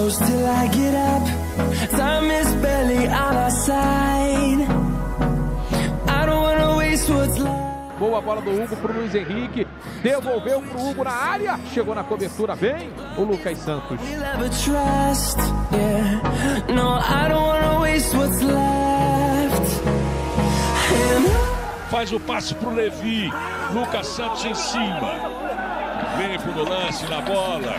close till I get up. Time is barely on our side. I don't wanna waste what's left. Boa bola do Hugo pro Luiz Henrique. Devolveu pro Hugo na área. Chegou na cobertura bem o Lucas Santos. Faz o passe pro Levi. Lucas Santos em cima. Limpo no lance, na bola.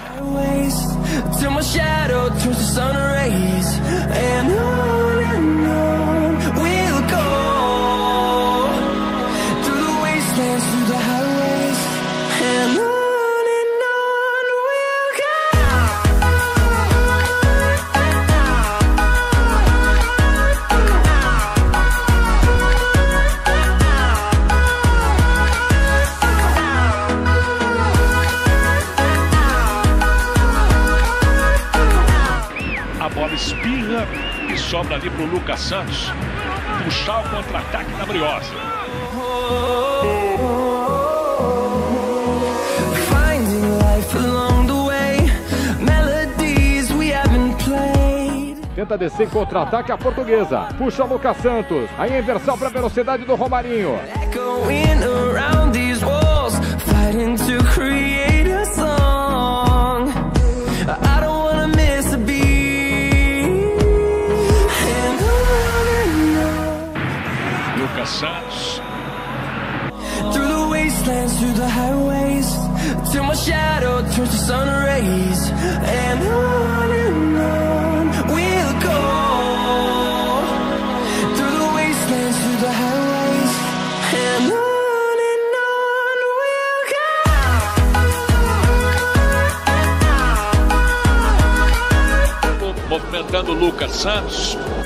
A bola espirra e sobra ali pro Lucas Santos puxar o contra-ataque na Briosa. Tenta descer em contra-ataque a Portuguesa. Puxa o Lucas Santos. Aí a inversão para a velocidade do Romarinho. Lucas Santos. Through the wastelands, through the highways, till my shadow turns to sun rays, and on we'll go. Through the wastelands, through the highways, and on we'll go. Movimentando o Lucas Santos.